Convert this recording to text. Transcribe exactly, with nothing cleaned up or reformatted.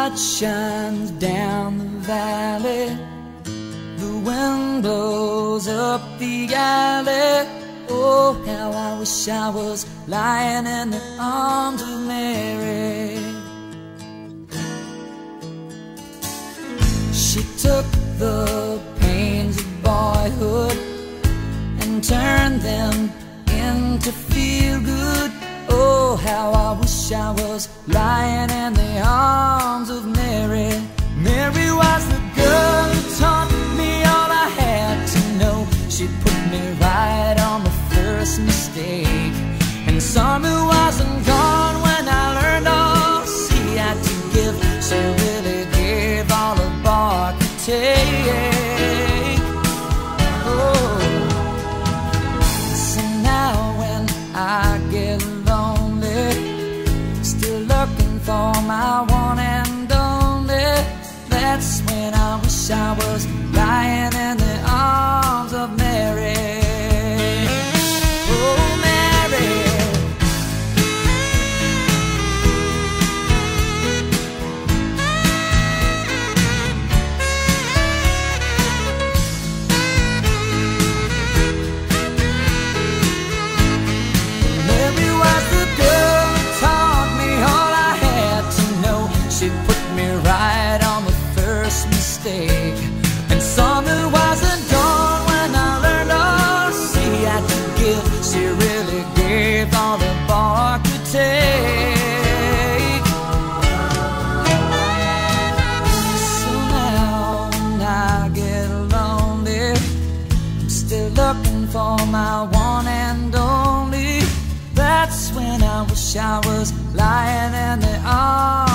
light shines down the valley, the wind blows up the alley. Oh, how I wish I was lying in the arms of Mary. She took the pains of boyhood and turned them into feel good. Oh, how I wish I was lying in the arms of Mary. Mary was the girl who taught me all I had to know. She put me right on the first mistake, and saw me wasn't gone when I learned all she had to give. She really gave all a boy could take. Oh, so now when I get lonely, still looking for my one and only, that's when I wish I was lying in the arms of Mary. She put me right on the first mistake, and saw me wasn't gone when I learned all she had to give. She really gave all the boy could take. So now when I get lonely, I'm still looking for my one and only. That's when I wish I was lying in the arms